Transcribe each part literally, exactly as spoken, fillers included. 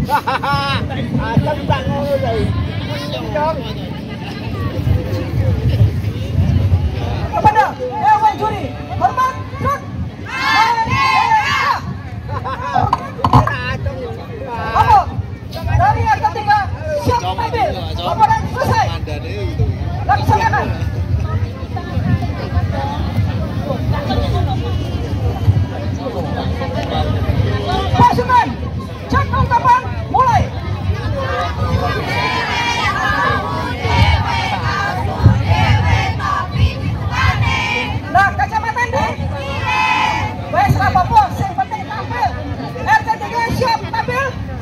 Asam tak ngono dai. Kepada Dewan Juri, hormat, truk. Apa? Dari yang ketiga, siap tampil. Laporan selesai. Laksanakan. Pasukan, cek ungkapan, mulai. Nah, kacamata deh. Wes apa-apa, yang penting tampil. R T tiga siap tampil?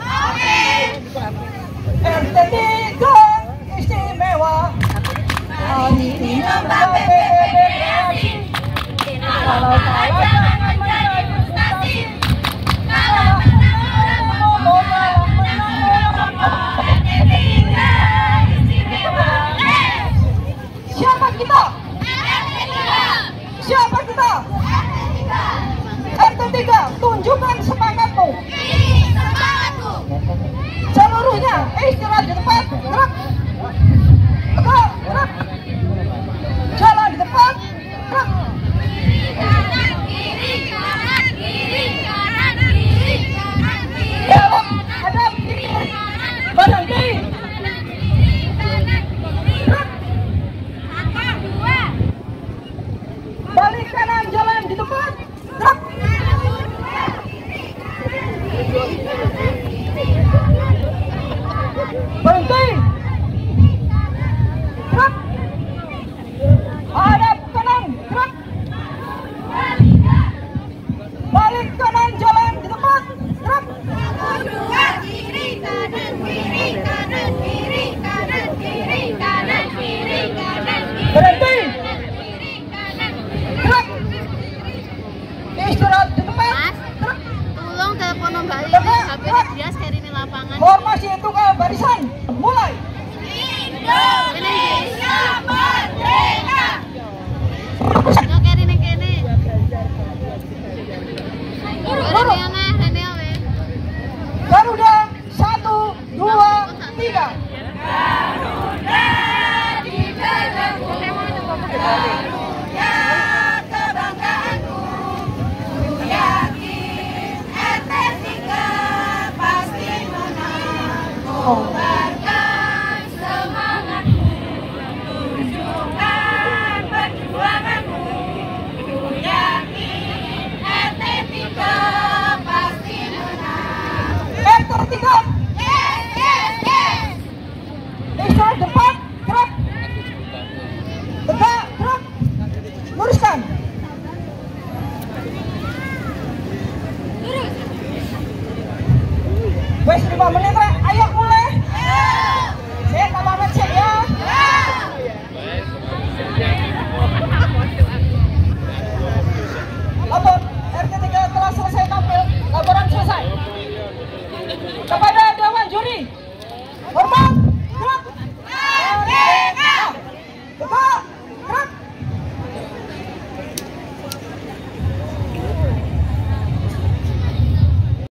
R T tiga istimewa. Hari ini nambah P B B kreasi. Kalau salah jangan menjadi frustasi. Kalau menang ngomong R T tiga istimewa. Siapa kita? Siapa kita? R T tiga, tunjukkan semangatmu. Seluruhnya istirahat di depan, gerak. Tegak, gerak. Jalan di depan, gerak. Kanan kiri, kanan kiri, kanan kiri, kanan kiri. Belok, hadap, badan kiri. Gerak. Langkah dua. Balik kanan, jalan di depan, gerak. Berhenti. Gerak. Hadap kanan, gerak. Balik kanan, jalan di depan, gerak. Dua kiri, kanan kiri, kanan kiri, kanan kiri, kanan kiri, kanan kiri. Berhenti. Kiri, kanan. Gerak. Istirahat di depan, Mas, gerak. tolong telepon kembali Tegak, H P gerak. dia share ini lapangan. Formasi itu ke barisan, mulai. Indonesia merdeka. Nggak kayak ini kene. Lurus. Rene Rene awe. Garuda, satu, dua, tiga. Di dalammu, Garuda kebanggaanku. Ku yakin R T tiga pasti menang. Kobarkan semangatmu, tunjukkan perjuanganmu. Ku yakin R T tiga pasti menang. R T tiga, Yes, yes, yes. istirahat depan, gerak. Tegak, gerak. Luruskan. Wes lima menit, Rek. Ayo mulai. Saya tambah ngecek ya. Lapor R T tiga telah selesai tampil. Laporan selesai. Kepada